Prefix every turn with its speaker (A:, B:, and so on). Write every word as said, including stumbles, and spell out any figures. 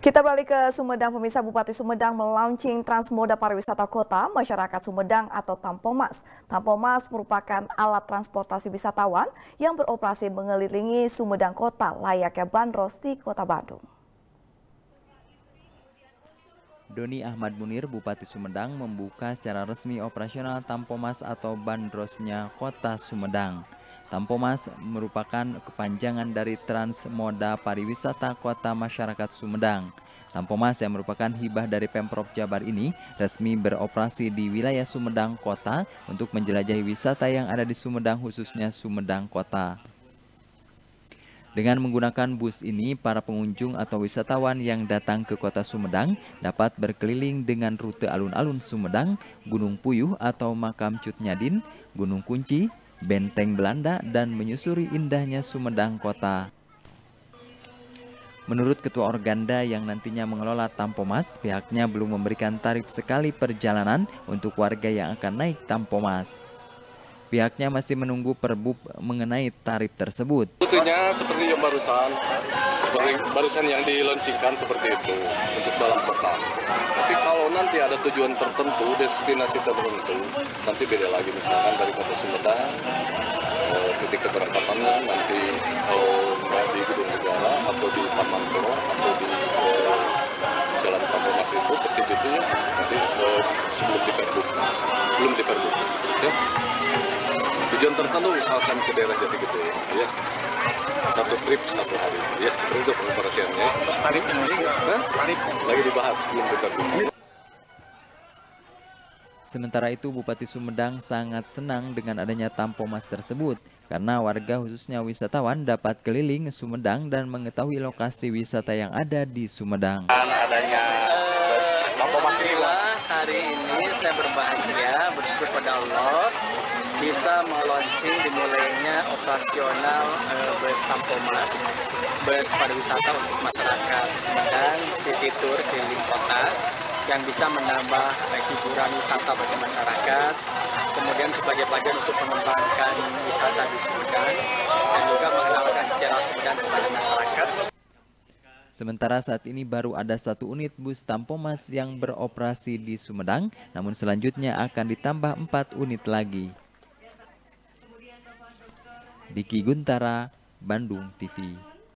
A: Kita balik ke Sumedang, pemirsa. Bupati Sumedang melaunching Transmoda Pariwisata Kota Masyarakat Sumedang atau Tampomas. Tampomas merupakan alat transportasi wisatawan yang beroperasi mengelilingi Sumedang Kota layaknya bandros di Kota Bandung.
B: Doni Ahmad Munir, Bupati Sumedang, membuka secara resmi operasional Tampomas atau bandrosnya Kota Sumedang. Tampomas merupakan kepanjangan dari Transmoda Pariwisata Kota Masyarakat Sumedang. Tampomas yang merupakan hibah dari Pemprov Jabar ini resmi beroperasi di wilayah Sumedang Kota untuk menjelajahi wisata yang ada di Sumedang, khususnya Sumedang Kota. Dengan menggunakan bus ini, para pengunjung atau wisatawan yang datang ke Kota Sumedang dapat berkeliling dengan rute alun-alun Sumedang, Gunung Puyuh atau Makam Cut Nyadin, Gunung Kunci, Benteng Belanda, dan menyusuri indahnya Sumedang Kota. Menurut Ketua Organda yang nantinya mengelola Tampomas, pihaknya belum memberikan tarif sekali perjalanan untuk warga yang akan naik Tampomas. Pihaknya masih menunggu Perbup mengenai tarif tersebut.
C: Rutenya seperti yang barusan, seperti barusan yang diluncurkan seperti itu untuk dalam kota. Tapi kalau nanti ada tujuan tertentu, destinasi tertentu, nanti beda lagi. Misalkan dari Kota Sumedang, eh, titik keberangkatannya nanti kalau eh, di Gedung Negara atau di Pamantoro atau di eh, Jalan Tampomas itu, petit itu ya, nanti eh, sebelum di Perbup, belum di Perbup, ya. Tujuan tertentu misalkan ke daerah Jatigede, ya, satu trip satu hari, ya, seperti itu pengoperasiannya. Tarif ini, tarif lagi dibahas, belum diterbit.
B: Sementara itu, Bupati Sumedang sangat senang dengan adanya Tampomas tersebut karena warga khususnya wisatawan dapat keliling Sumedang dan mengetahui lokasi wisata yang ada di Sumedang.
D: Adanya Tampomas ini, hari ini saya berbahagia, bersyukur pada Allah bisa meluncurkan dimulainya operasional uh, bus Tampomas, bus pariwisata untuk masyarakat Sumedang, city tour keliling kota yang bisa menambah hiburan wisata bagi masyarakat, kemudian sebagai bagian untuk mengembangkan wisata di Sumedang dan juga mengenalkan sejarah Sumedang kepada masyarakat.
B: Sementara saat ini baru ada satu unit bus Tampomas yang beroperasi di Sumedang, namun selanjutnya akan ditambah empat unit lagi. Diki Guntara, Bandung T V.